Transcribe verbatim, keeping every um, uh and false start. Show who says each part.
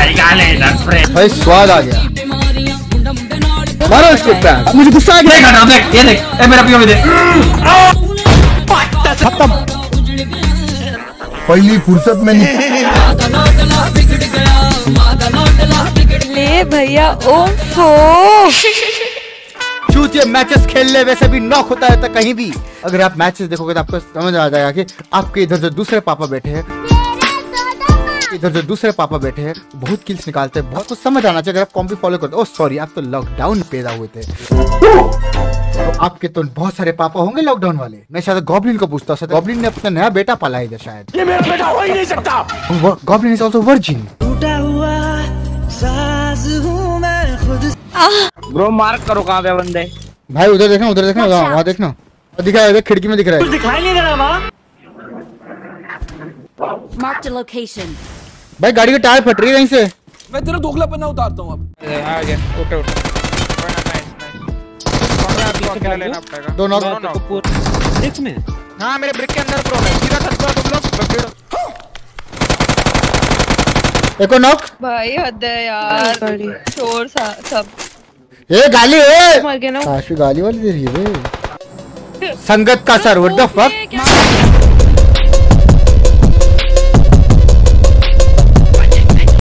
Speaker 1: भाई स्वाद आ गया। मारो इसको पैर। मुझे गुस्सा आ गया। ना देख ये देख ए मेरा पीओ दे। खत्म।
Speaker 2: पहली फुर्सत में नहीं।
Speaker 3: ले भैया ओफो।
Speaker 1: चूतिए मैचेस खेल ले, वैसे भी नॉक होता है तो कहीं भी। अगर आप मैचेस देखोगे तो आपको समझ आ जाएगा कि आपके इधर जो दूसरे पापा बैठे हैं, इधर जो दूसरे पापा बैठे हैं बहुत किल्स निकालते हैं। बहुत कुछ समझ आना चाहिए अगर आप कॉम्पी फॉलो करते। ओह सॉरी, आप तो लॉकडाउन पैदा हुए थे तो आपके तो बहुत सारे पापा होंगे लॉकडाउन वाले। मैं शायद गॉब्लिन को पूछता हूँ, गॉब्लिन ने अपना नया बेटा पाला है इधर शायद। ये मेरा बेटा हो ही नहीं सकता। Goblin is also virgin. टूटा हुआ साज हूं मैं खुद।
Speaker 4: ब्रो मार्क करो कहां पे बंदे।
Speaker 1: भाई उधर देखना, उधर देखना, वहां देखना। दिखा है, खिड़की में दिख रहा है।
Speaker 4: दिखाई नहीं दे रहा मां।
Speaker 5: Mark the location.
Speaker 1: भाई गाड़ी की टायर फट रही है कहीं से।
Speaker 6: मैं तेरा दोगलापन उतारता हूं अब।
Speaker 4: आ गया उठे उठे। अकेला लेना पड़ेगा।
Speaker 1: दो नॉक
Speaker 4: ब्रिक में। हां मेरे ब्रिक के अंदर प्रो है। सीधा सकते हो तुम लोग।
Speaker 1: एक और नॉक।
Speaker 3: भाई हद है यार। शोर सा सब।
Speaker 1: ए गाली ए
Speaker 3: मर गया ना।
Speaker 1: काशी गाली वाली दे रही है बे। संगत का सर व्हाट द फक।